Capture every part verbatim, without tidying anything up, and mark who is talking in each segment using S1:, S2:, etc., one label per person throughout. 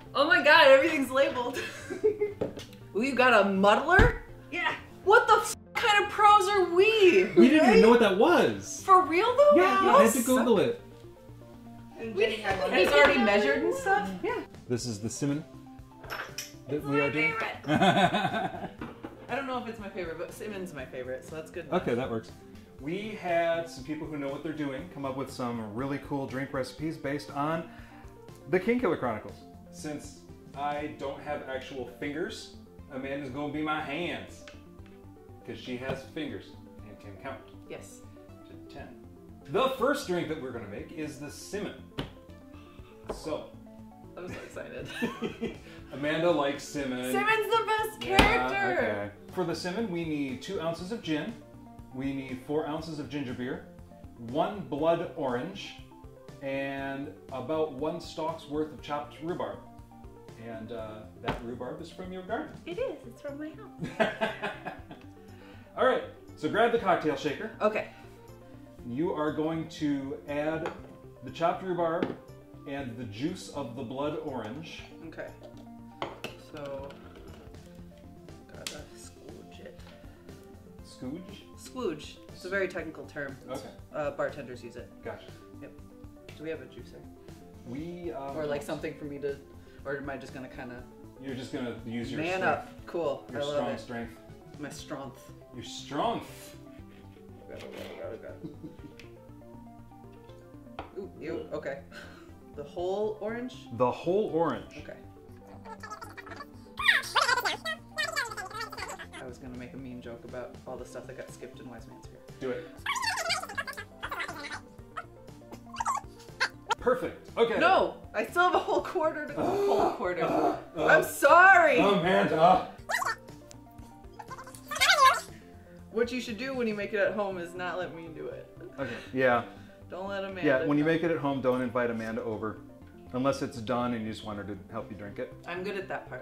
S1: Oh my god, everything's labeled. Ooh, you got a muddler?
S2: Yeah.
S1: What the f kind of pros are we?
S3: We didn't even know what that was.
S1: For real though?
S3: Yeah,
S1: Y'all
S3: I had to
S1: suck.
S3: Google it.
S2: And
S1: We,
S2: Jenny had one.
S1: and it's already measured and stuff?
S2: Yeah.
S3: This is the Simon that
S1: It's
S3: we
S1: my
S3: are doing.
S1: favorite. I don't know if it's my favorite, but Simmons my favorite, so that's good enough.
S3: Okay, that works. We had some people who know what they're doing come up with some really cool drink recipes based on the Kingkiller Chronicles. Since I don't have actual fingers, Amanda's gonna be my hands. Because she has fingers and can count
S1: Yes.
S3: to ten. The first drink that we're gonna make is the Simon. So,
S1: I'm so excited.
S3: Amanda likes Simon.
S1: Simmons the best
S3: Yeah,
S1: character!
S3: okay. For the Simon, we need two ounces of gin. We need four ounces of ginger beer, one blood orange, and about one stalk's worth of chopped rhubarb. And uh, that rhubarb is from your garden.
S1: It is, it's from my house.
S3: All right, so grab the cocktail shaker.
S1: Okay.
S3: You are going to add the chopped rhubarb and the juice of the blood orange.
S1: Okay. So, gotta squooge it.
S3: Scooge?
S1: Squooge. It's a very technical term. It's,
S3: Okay.
S1: Uh, bartenders use it.
S3: Gotcha.
S1: Yep. Do we have a juicer?
S3: We um,
S1: Or like something for me to, or am I just gonna kind of
S3: You're just gonna use your
S1: man
S3: strength,
S1: up? Cool.
S3: your
S1: I love
S3: strong
S1: it.
S3: strength,
S1: My strength.
S3: your strength.
S1: Gotta, gotta, gotta, gotta. Ooh, ew. Okay. The whole orange.
S3: The whole orange.
S1: Okay. I was gonna make a mean joke about all the stuff that got skipped in Wise Man's Fear.
S3: Do it. Perfect. Okay.
S1: No, I still have a whole quarter to go. Whole quarter.
S3: Uh, uh,
S1: I'm sorry.
S3: Amanda.
S1: What you should do when you make it at home is not let me do it.
S3: Okay. Yeah.
S1: Don't let Amanda.
S3: Yeah. When you
S1: come.
S3: make it at home, don't invite Amanda over, unless it's done and you just want her to help you drink it.
S1: I'm good at that part.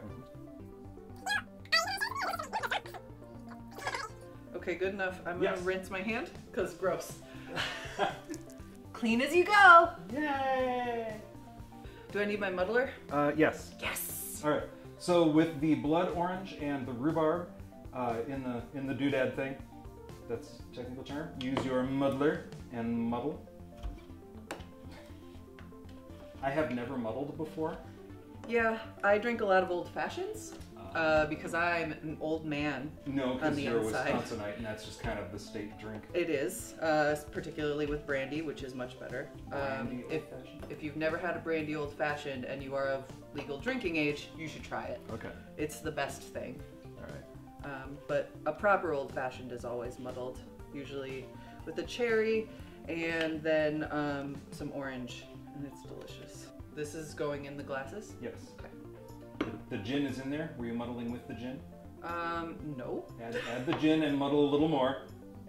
S1: Okay, good enough. I'm gonna
S3: Yes.
S1: rinse my hand, cause gross. Clean as you go.
S3: Yay!
S1: Do I need my muddler?
S3: Uh, yes.
S1: Yes.
S3: All right. So with the blood orange and the rhubarb uh, in the in the doodad thing, that's a technical term. Use your muddler and muddle. I have never muddled before.
S1: Yeah, I drink a lot of old fashions uh, because I'm an old man.
S3: No,
S1: On
S3: because
S1: the
S3: you're a
S1: inside.
S3: Wisconsinite, and that's just kind of the state drink.
S1: It is, uh, particularly with brandy, which is much better. Um,
S3: Brandy
S1: if,
S3: old-fashioned?
S1: if you've never had a brandy old fashioned and you are of legal drinking age, you should try it.
S3: Okay.
S1: It's the best thing.
S3: All right.
S1: Um, but a proper old fashioned is always muddled, usually with a cherry and then um, some orange, and it's delicious. This is going in the glasses?
S3: Yes.
S1: Okay.
S3: The, the gin is in there. Were you muddling with the gin?
S1: Um, no.
S3: Add, add the gin and muddle a little more.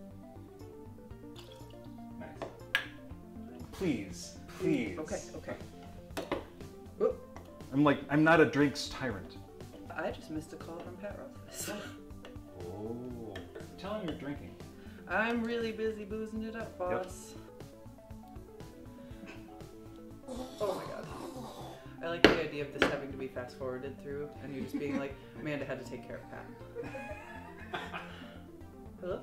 S3: Nice. Please, please.
S1: Okay, okay. Whoop.
S3: I'm like, I'm not a drinks tyrant.
S1: I just missed a call from Pat Rothfuss.
S3: Oh. Tell him you're drinking.
S1: I'm really busy boozing it up, boss. Oh my god. I like the idea of this having to be fast forwarded through and you just being like, Amanda had to take care of Pat. Hello?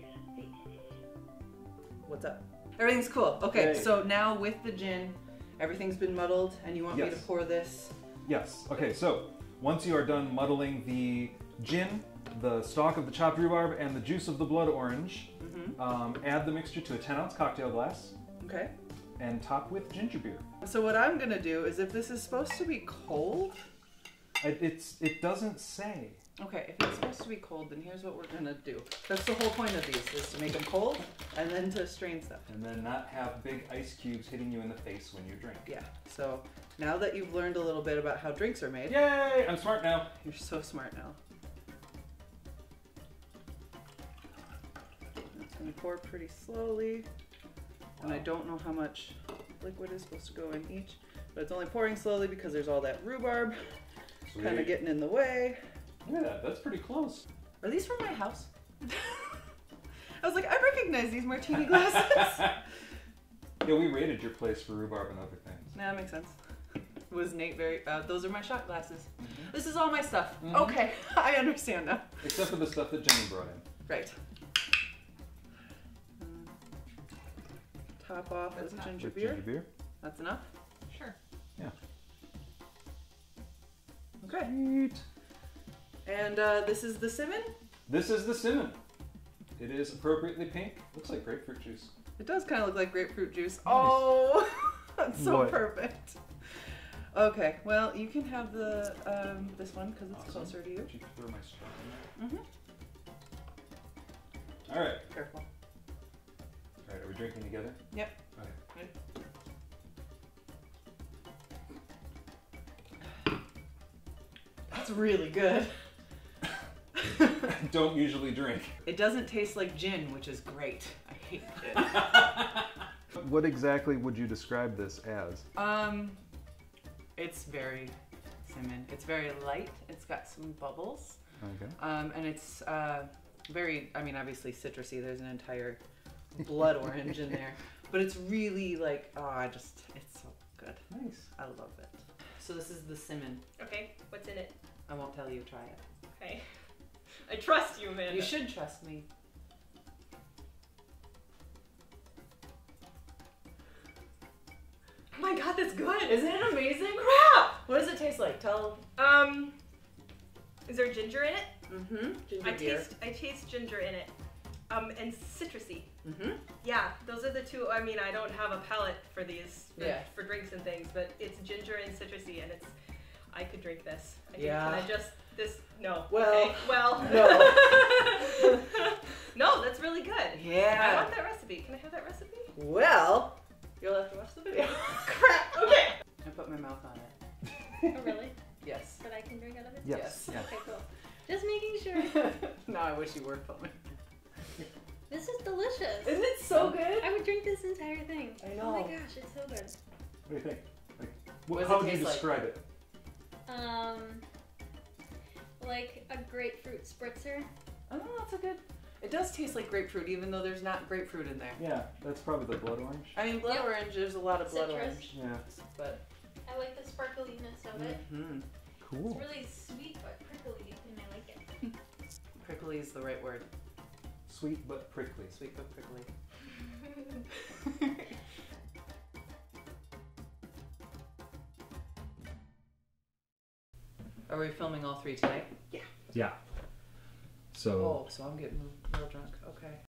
S1: What's up? Everything's cool. Okay,
S3: Yay.
S1: so now with the gin, everything's been muddled and you want me
S3: Yes.
S1: to pour this?
S3: Yes. Okay, so once you are done muddling the gin, the stalk of the chopped rhubarb, and the juice of the blood orange,
S1: Mm-hmm.
S3: um, add the mixture to a ten ounce cocktail glass
S1: Okay.
S3: and top with ginger beer.
S1: So what I'm gonna do is if this is supposed to be cold,
S3: It, it's it doesn't say.
S1: okay, if it's supposed to be cold, then here's what we're gonna do. That's the whole point of these, is to make them cold and then to strain stuff.
S3: And then not have big ice cubes hitting you in the face when you drink.
S1: Yeah, so now that you've learned a little bit about how drinks are made,
S3: Yay! I'm smart now.
S1: you're so smart now. It's gonna pour pretty slowly, and I don't know how much liquid is supposed to go in each, but it's only pouring slowly because there's all that rhubarb kind of
S3: Sweet.
S1: getting in the way.
S3: Look at that. That's pretty close.
S1: Are these from my house? I was like, I recognize these martini glasses.
S3: Yeah, we raided your place for rhubarb and other things.
S1: Nah, that makes sense. Was Nate very? Uh, those are my shot glasses.
S3: Mm-hmm.
S1: This is all my stuff.
S3: Mhm.
S1: Okay, I understand now.
S3: Except for the stuff that Jenny brought in.
S1: Right. Top off
S2: That's
S1: with
S2: not-
S1: ginger
S3: With
S1: beer.
S3: ginger beer.
S1: That's enough.
S2: Sure.
S3: Yeah.
S1: Okay.
S3: Sweet.
S1: And uh, this is the cinnamon.
S3: This is the cinnamon. It is appropriately pink. Looks like grapefruit juice.
S1: It does kind of look like grapefruit juice. Oh, that's so
S3: What?
S1: perfect. Okay, well you can have the um, this one because it's
S3: Awesome.
S1: closer to you.
S3: Did you throw my straw in
S1: Mm-hmm.
S3: there? All right.
S1: Careful.
S3: All right. Are we drinking together?
S1: Yep.
S3: Okay.
S1: That's really good.
S3: Don't usually drink.
S1: It doesn't taste like gin, which is great. I hate gin.
S3: What exactly would you describe this as?
S1: um, it's very cinnamon. It's very light. It's got some bubbles.
S3: Okay.
S1: Um, and it's uh, very, I mean, obviously citrusy. There's an entire blood orange in there. But it's really like, oh, I just, it's so good.
S3: Nice.
S1: I love it. So this is the cinnamon.
S2: Okay, what's in it?
S1: I won't tell you, try it.
S2: Okay. I trust you, Amanda.
S1: You should trust me.
S2: Oh my god, that's good.
S1: Isn't it amazing?
S2: Crap!
S1: What does it taste like? Tell.
S2: Um, is there ginger in it?
S1: Mm-hmm. Ginger
S2: I
S1: beer.
S2: taste, I taste ginger in it. Um, and citrusy.
S1: Mm-hmm.
S2: Yeah, those are the two. I mean, I don't have a palate for these for,
S1: Yeah.
S2: for drinks and things, but it's ginger and citrusy, and it's. I could drink this. I think,
S1: Yeah.
S2: Can I just this? No.
S1: Well,
S2: Okay. Well.
S1: no.
S2: No, that's really good. I
S1: Yeah.
S2: want that recipe. Can I have that recipe?
S1: Well, you'll have to watch the video.
S2: Crap. Okay.
S1: I put my mouth on it.
S4: Oh, really?
S1: Yes.
S4: But I can drink out of it?
S1: Yes.
S3: Yeah.
S4: Okay, cool. Just making sure.
S1: Now I wish you were filming.
S4: This is delicious.
S1: Isn't it so good?
S4: I would drink this entire thing.
S1: I
S4: Oh my
S1: know.
S4: gosh, it's so good.
S3: What do you think? Like,
S1: What does
S3: how
S1: it
S3: would you
S1: taste like?
S3: describe it?
S4: Um, like a grapefruit spritzer.
S1: Oh, that's a good. It does taste like grapefruit, even though there's not grapefruit in there.
S3: Yeah, that's probably the blood orange.
S1: I mean, blood
S4: Yep.
S1: orange. There's a lot of blood
S4: Citrus.
S1: orange,
S3: Yeah.
S1: but
S4: I like the sparkliness of it.
S1: hmm
S3: Cool.
S4: It's really sweet but prickly, and I like it.
S1: prickly is the right word.
S3: Sweet but prickly.
S1: Sweet but prickly. Are we filming all three today?
S3: Yeah. So.
S1: Oh, so I'm getting real drunk. Okay.